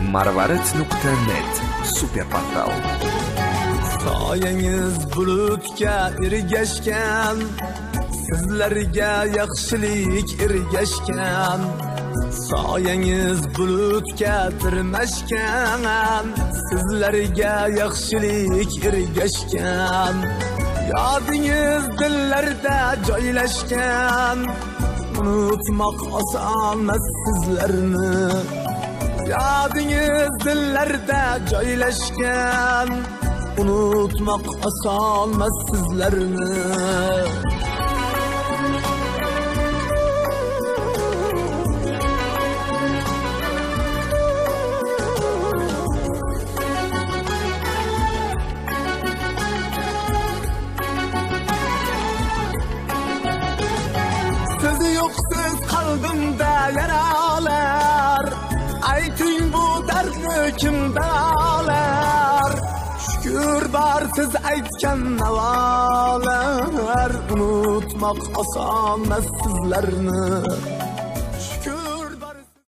marvarid.net superportal. Soyangiz bulutga ergashgan, sizlarga yaxshilik ergashgan. Soyangiz bulutga tirmashgan, sizlarga yaxshilik ergashgan. Yodingiz dillarda joylashgan, unutmoq osonmas sizlarni. Yodingiz dillarda joylashgan, unutmoq osonmas sizlarni. Siz yo'qsiz qalbimda yaralar, ayting bu dardni kim davolar? Shukr bor siz aytgan navolar, unutmoq osonmas sizlarni.